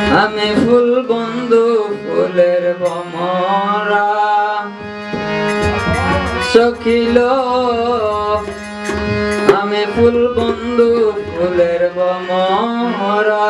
আমি ফুল বন্ধু ফুলের ভমরা সখিল আমি ফুল বন্ধু ফুলের ভমরা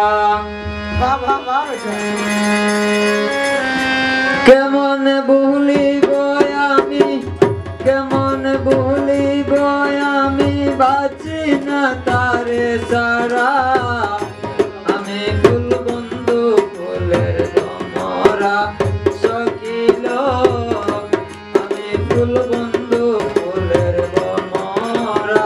কেমন ভুলিব আমি কেমন ভুলিব আমি বাঁচি না তারে সারা আমি ফুল বন্ধু ফুলের ভমরা সখিল আমি ফুল বন্ধু ফুলের ভমরা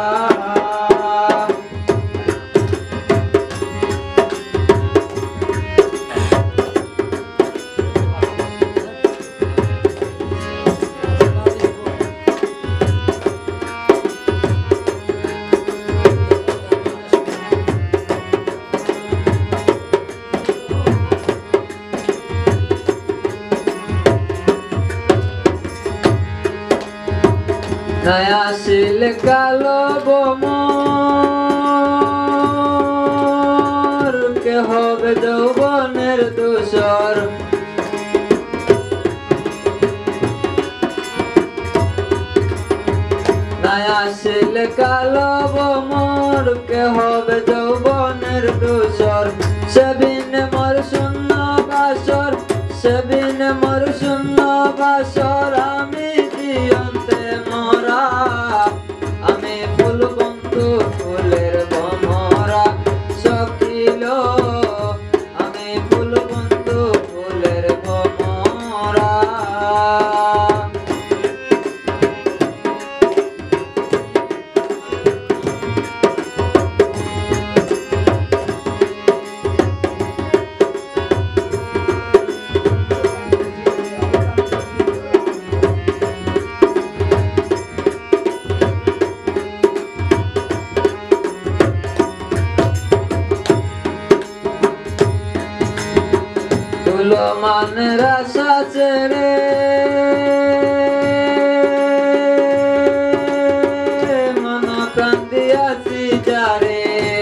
আসিল কালো বোমর কে হবে যৌবনের দোসর আসিল কালো বোমর কে হবে যৌবনের দোসর সেবিন মোর শূন্য বাসর সেবিন মোর শূন্য বাসর আমি জিয়ন্তে মরা আমি ফুল বন্ধু ফুলের ভমরা সখিল আমি ফুল বন্ধু ফুলের ভমরা মানের আশা ছেড়ে মন প্রাণ দিয়াছি যারে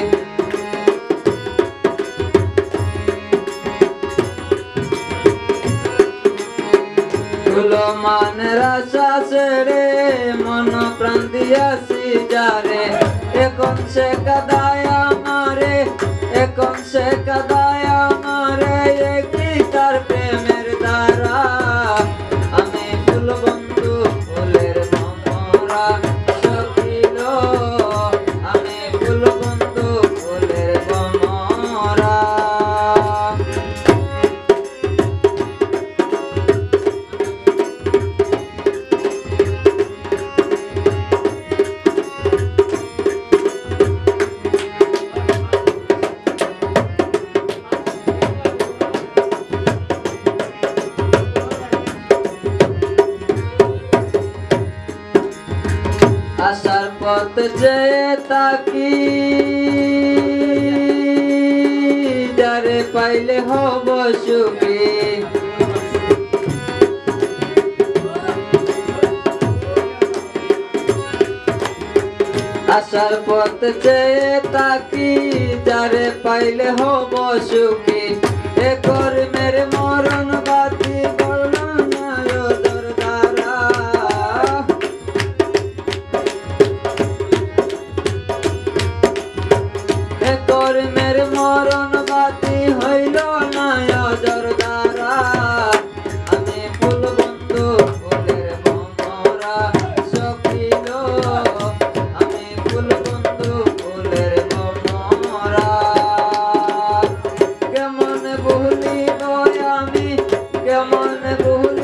মানের আশা ছেড়ে মন প্রাণ দিয়াছি যারে এখন সে কাদায় আমারে এখন সে কাদায় আমারে কি তার প্রেমের দ্বারা আমি ফুল বন্ধু ফুলের ভমরা সখিল আমি ফুল বন্ধু ফুলের ভমরা আসার পথ যে তাকি যারে পাইলে হব সুখী আসার পথ যে তাকি যারে পাইলে হব সুখী এ কর্মের মরণ বাতি কর্মের মরণ বাতি হইল না অজর দ্বারা আমি ফুল বন্ধু ফুলের ভমরা সখিল আমি ফুল বন্ধু ফুলের ভমরা কেমন ভুলিব আমি কেমন ভুলিব